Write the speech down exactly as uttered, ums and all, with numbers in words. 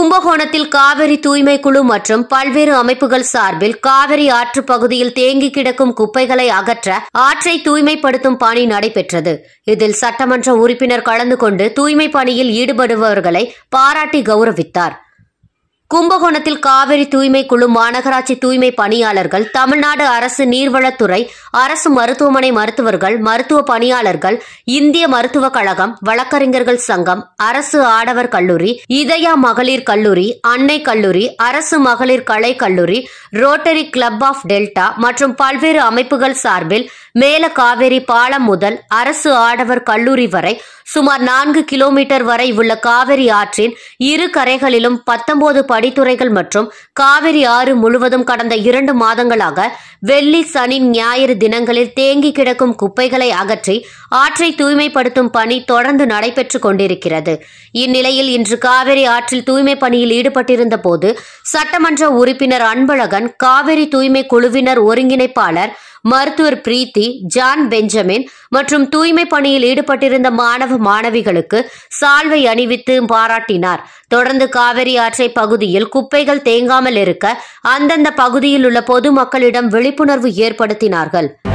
கும்பகோணத்தில் காவிரி தூய்மை குழு மற்றும் பல்வேறு அமைப்புகள் சார்பில் காவிரி ஆற்று பகுதியில் தேங்கி கிடக்கும் குப்பைகளை அகற்ற ஆற்றை தூய்மைப்படுத்தும் பணி நடைபெற்றது. இதில் சட்டமன்ற உறுப்பினர் கலந்து கொண்டு தூய்மை பணியில் ஈடுபடுபவர்களை பாராட்டி கௌரவித்தார். கும்பகோணத்தில் காவிரி தூய்மை குழு, மாநகராட்சி தூய்மை பணியாளர்கள், தமிழ்நாடு அரசு நீர்வளத்துறை, அரசு மருத்துவமனை மருத்துவர்கள், மருத்துவ பணியாளர்கள், இந்திய மருத்துவக் கழகம், வழக்கறிஞர்கள் சங்கம், அரசு ஆடவர் கல்லூரி, இதயா மகளிர் கல்லூரி, அன்னை கல்லூரி, அரசு மகளிர் கலை கல்லூரி, ரோட்டரி கிளப் ஆஃப் டெல்டா மற்றும் பல்வேறு அமைப்புகள் சார்பில் மேல காவேரி பாலம் முதல் அரசு ஆடவர் கல்லூரி வரை சுமார் நான்கு கிலோமீட்டர் வரை உள்ள காவிரி ஆற்றின் இரு கரைகளிலும் பத்தொன்பது படித்துறைகள் மற்றும் காவிரி ஆறு முழுவதும் கடந்த இரண்டு மாதங்களாக வெள்ளி, சனி, ஞாயிறு தினங்களில் தேங்கி கிடக்கும் குப்பைகளை அகற்றி ஆற்றை தூய்மைப்படுத்தும் பணி தொடர்ந்து நடைபெற்றுக் கொண்டிருக்கிறது. இந்நிலையில் இன்று காவிரி ஆற்றில் தூய்மை பணியில் ஈடுபட்டிருந்த போது சட்டமன்ற உறுப்பினர் அன்பழகன், காவிரி தூய்மை குழுவினர் ஒருங்கிணைப்பாளர் மருத்துவர் பிரீத்தி, ஜான் பெஞ்சமின் மற்றும் தூய்மை பணியில் ஈடுபட்டிருந்த மாணவ மாணவிகளுக்கு சால்வை அணிவித்து பாராட்டினார். தொடர்ந்து காவிரி ஆற்றை பகுதியில் குப்பைகள் தேங்காமல் இருக்க அந்தந்த பகுதியில் உள்ள பொதுமக்களிடம் விழிப்புணர்வு ஏற்படுத்தினார்கள்.